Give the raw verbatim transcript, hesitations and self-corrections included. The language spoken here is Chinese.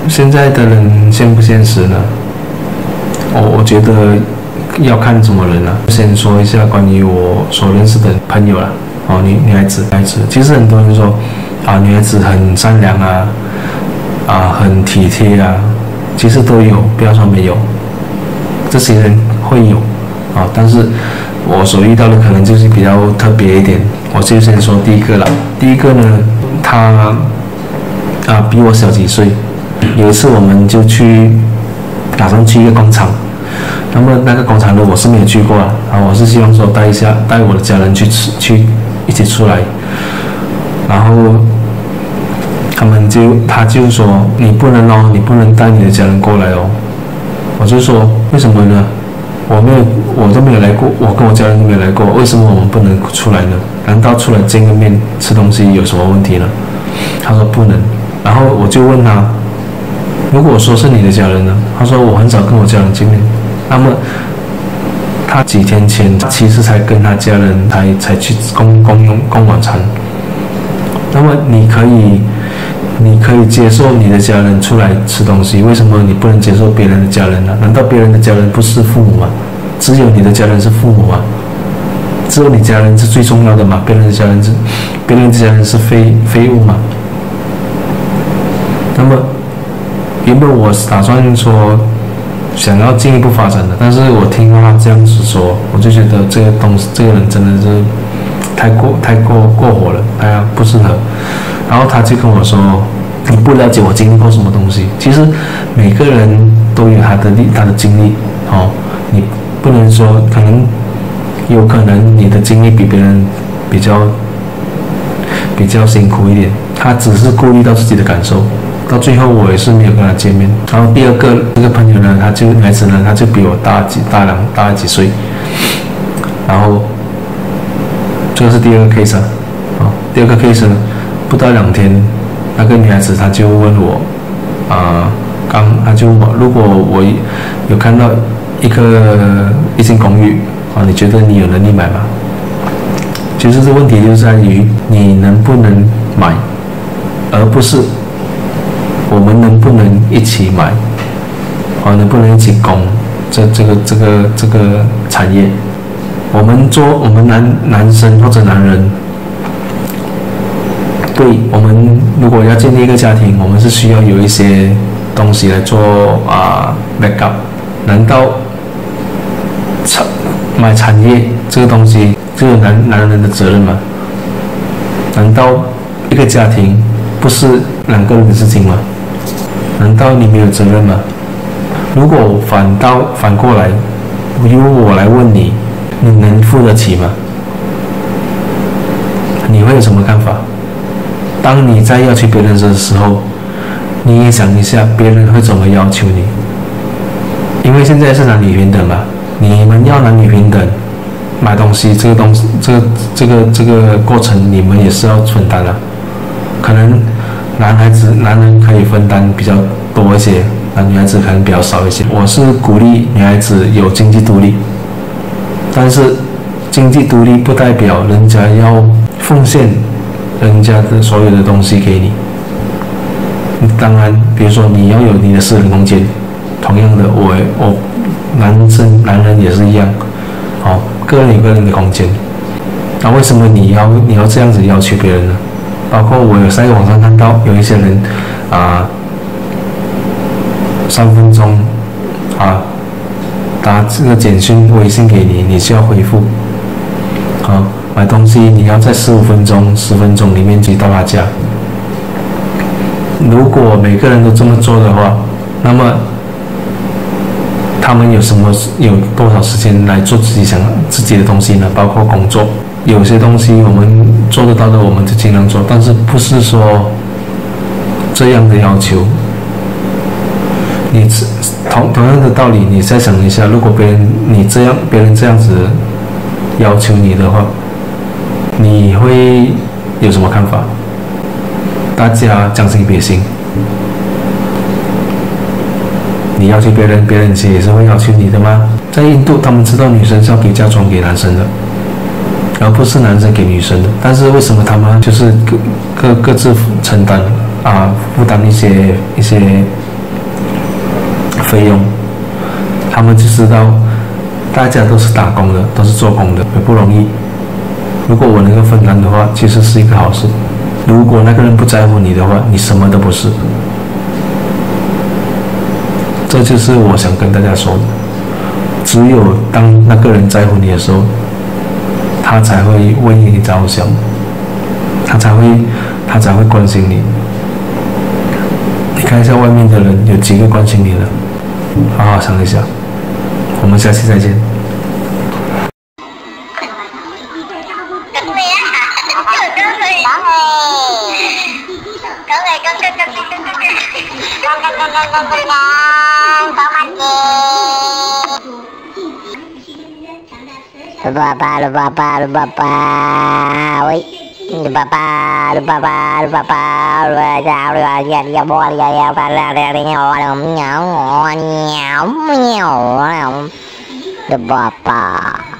现在的人现不现实呢？我我觉得要看什么人啊。先说一下关于我所认识的朋友啦，哦，女女孩子，女孩子，其实很多人说啊，女孩子很善良啊，啊，很体贴啊，其实都有，不要说没有，这些人会有啊，但是我所遇到的可能就是比较特别一点。我就先说第一个啦，第一个呢，他啊比我小几岁。有一次我们就去打算去一个工厂，那么那个工厂呢我是没有去过啊，啊我是希望说带一下带我的家人去吃去一起出来，然后他们就他就说你不能哦，你不能带你的家人过来哦。我就说为什么呢？我没有我都没有来过，我跟我家人都没有来过，为什么我们不能出来呢？难道出来见个面吃东西有什么问题呢？他说不能。然后我就问他，如果说是你的家人呢？他说我很少跟我家人见面。那么他几天前其实才跟他家人才才去共共用共晚餐。那么你可以你可以接受你的家人出来吃东西，为什么你不能接受别人的家人呢？难道别人的家人不是父母吗？只有你的家人是父母吗？只有你家人是最重要的吗？别人的家人是别人的家人是废废物吗？那么原本我打算说想要进一步发展的，但是我听到他这样子说，我就觉得这个东西这个人真的是太过太过过火了，他不适合。然后他就跟我说，你不了解我经历过什么东西。其实每个人都有他的历他的经历哦，你不能说可能有可能你的经历比别人比较比较辛苦一点，他只是顾虑到自己的感受。到最后我也是没有跟他见面。然后第二个这个朋友呢，他就孩子呢，他就比我大几大两大几岁。然后这个是第二个 case 啊，哦，第二个 case 呢，不到两天，那个女孩子她就问我，啊、呃，刚她就问我，如果我有看到一个一间公寓啊，你觉得你有能力买吗？其实这问题就在于你能不能买，而不是我们能不能一起买，啊，能不能一起攻这这个这个这个产业？我们做我们男男生或者男人，对我们如果要建立一个家庭，我们是需要有一些东西来做啊 backup。难道产买产业这个东西只有男男人的责任吗？难道一个家庭不是两个人的事情吗？难道你没有责任吗？如果反倒反过来，由我来问你，你能付得起吗？你会有什么看法？当你在要求别人的时候，你也想一下别人会怎么要求你。因为现在是男女平等嘛，你们要男女平等，买东西这个东西，这个这个这个过程你们也是要分担的。可能男孩子男人可以分担比较多一些，那女孩子可能比较少一些。我是鼓励女孩子有经济独立，但是经济独立不代表人家要奉献人家的所有的东西给你。当然，比如说你要有你的私人空间，同样的，我我男生男人也是一样，哦，个人有个人的空间。那为什么你要你要这样子要求别人呢？包括我有在网上看到有一些人啊，三分钟啊打这个简讯微信给你，你需要回复。啊，买东西你要在十五分钟、十分钟里面就到他家。如果每个人都这么做的话，那么他们有什么有多少时间来做自己想自己的东西呢？包括工作。有些东西我们做得到的，我们就尽量做，但是不是说这样的要求。你同同样的道理，你再想一下，如果别人你这样，别人这样子要求你的话，你会有什么看法？大家将心比心，你要求别人，别人也是会要求你的吗？在印度，他们知道女生是要给嫁妆给男生的，而不是男生给女生的。但是为什么他们就是各各各自承担啊，负担一些一些费用，他们就知道大家都是打工的，都是做工的，也不容易。如果我能够分担的话，其实是一个好事。如果那个人不在乎你的话，你什么都不是。这就是我想跟大家说的，只有当那个人在乎你的时候，他才会为你着想，他才会他才会关心你。你看一下外面的人，有几个关心你的？好好想一想。我们下期再见。 Lupa, lupa, lupa, lupa, woi, lupa, lupa, lupa, lupa, lupa, chào rồi, giờ giờ bo giờ giờ phải là ra đi nhau, nhau, nhau, nhau, nhau, lupa.